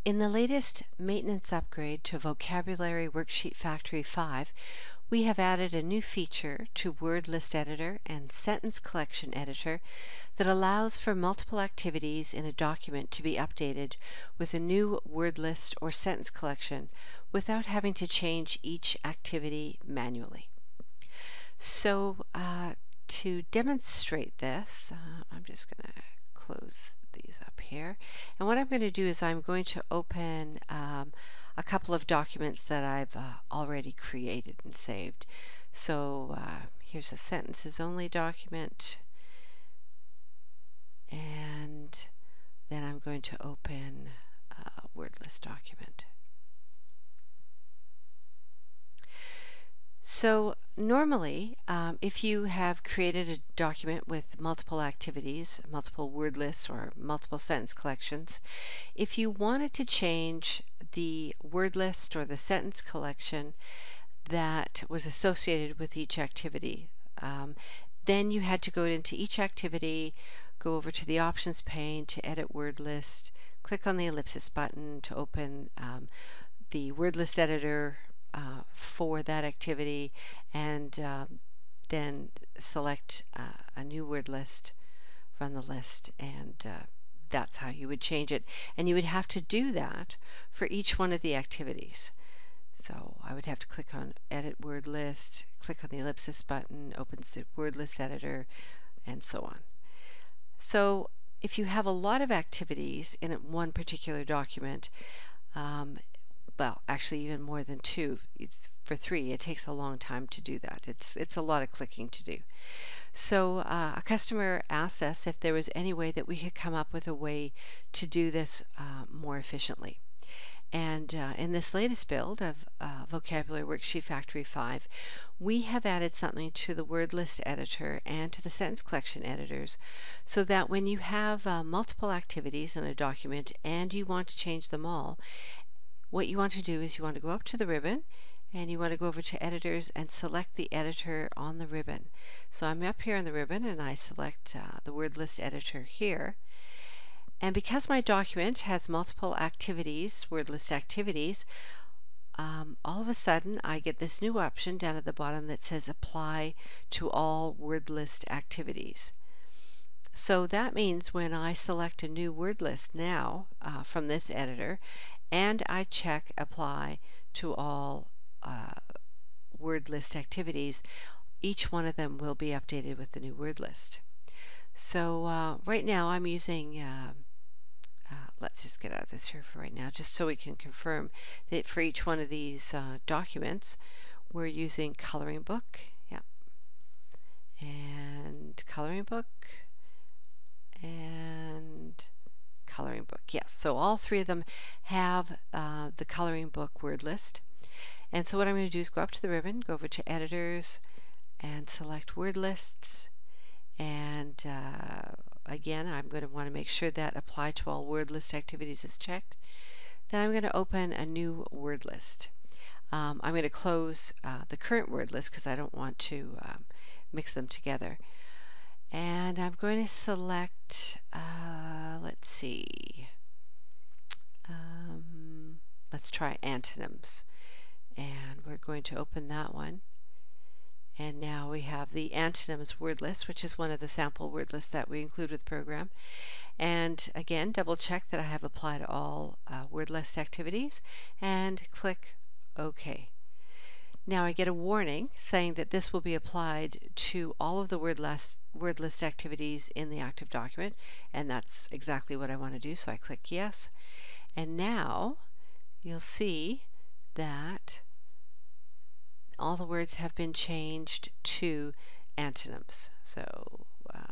In the latest maintenance upgrade to Vocabulary Worksheet Factory 5, we have added a new feature to Word List Editor and Sentence Collection Editor that allows for multiple activities in a document to be updated with a new word list or sentence collection without having to change each activity manually. So to demonstrate this, I'm just going to close these up here. And what I'm going to do is I'm going to open a couple of documents that I've already created and saved. So here's a sentences only document, and then I'm going to open a word list document. So normally, if you have created a document with multiple activities, multiple word lists, or multiple sentence collections, if you wanted to change the word list or the sentence collection that was associated with each activity, then you had to go into each activity, go over to the options pane to edit word list, click on the ellipsis button to open the word list editor for that activity, and then select a new word list from the list, and that's how you would change it. And you would have to do that for each one of the activities. So I would have to click on Edit Word List, click on the ellipsis button, opens the word list editor, and so on. So if you have a lot of activities in one particular document, well, actually even more than two, for 3, it takes a long time to do that. It's a lot of clicking to do. So a customer asked us if there was any way that we could come up with a way to do this more efficiently. And in this latest build of Vocabulary Worksheet Factory 5, we have added something to the word list editor and to the sentence collection editors so that when you have multiple activities in a document and you want to change them all, what you want to do is you want to go up to the ribbon and you want to go over to editors and select the editor on the ribbon. So I'm up here on the ribbon and I select the word list editor here. And because my document has multiple activities, word list activities, all of a sudden I get this new option down at the bottom that says apply to all word list activities. So that means when I select a new word list now from this editor and I check apply to all word list activities, each one of them will be updated with the new word list. So right now I'm using let's just get out of this here for right now, just so we can confirm that for each one of these documents we're using coloring book, and coloring book, and coloring book. Yes, so all 3 of them have the coloring book word list. And so what I'm going to do is go up to the ribbon, go over to editors, and select word lists. And again, I'm going to want to make sure that apply to all word list activities is checked. Then I'm going to open a new word list. I'm going to close the current word list because I don't want to mix them together. And I'm going to select, let's see, let's try antonyms. And we're going to open that one. And now we have the antonyms word list, which is one of the sample word lists that we include with the program. And again, double check that I have applied all word list activities and click OK. Now I get a warning saying that this will be applied to all of the word list activities in the active document, and that's exactly what I want to do, so I click yes. And now you'll see that all the words have been changed to antonyms. So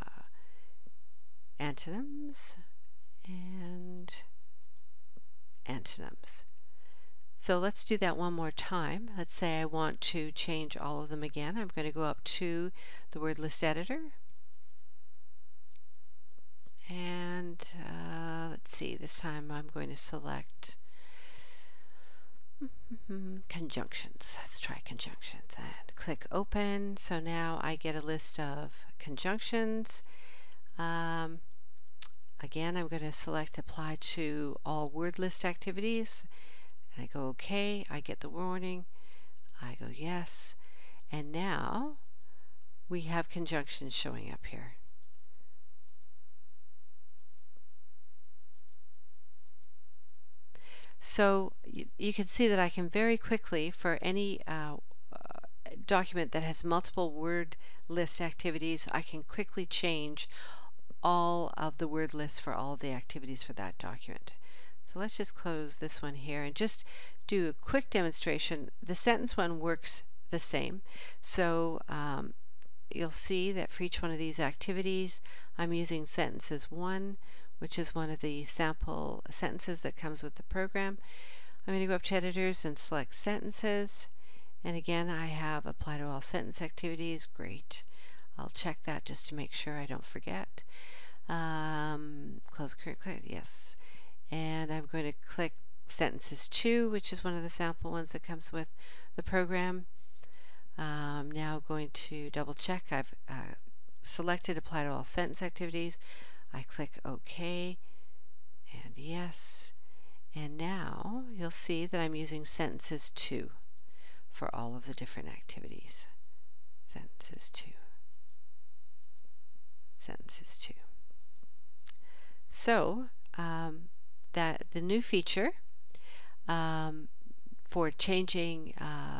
antonyms and antonyms. So let's do that one more time. Let's say I want to change all of them again. I'm going to go up to the word list editor. And let's see, this time I'm going to select conjunctions. Let's try conjunctions and click open. So now I get a list of conjunctions. Again, I'm going to select apply to all word list activities, and I go OK. I get the warning. I go yes, and now we have conjunctions showing up here. So you can see that I can very quickly, for any document that has multiple word list activities, I can quickly change all of the word lists for all of the activities for that document. So let's just close this one here and just do a quick demonstration. The sentence one works the same. So you'll see that for each one of these activities, I'm using sentences 1, which is one of the sample sentences that comes with the program. I'm going to go up to editors and select sentences. And again, I have apply to all sentence activities. Great. I'll check that just to make sure I don't forget. Close current click. Yes. And I'm going to click sentences 2, which is one of the sample ones that comes with the program. Now going to double check. I've selected apply to all sentence activities. I click OK and yes. And now you'll see that I'm using sentences 2 for all of the different activities. Sentences 2. Sentences 2. So that the new feature for changing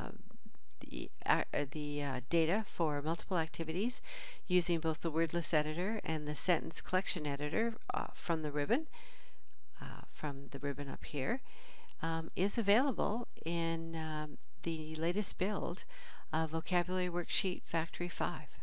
the data for multiple activities using both the word list editor and the sentence collection editor from the ribbon up here is available in the latest build of Vocabulary Worksheet Factory 5.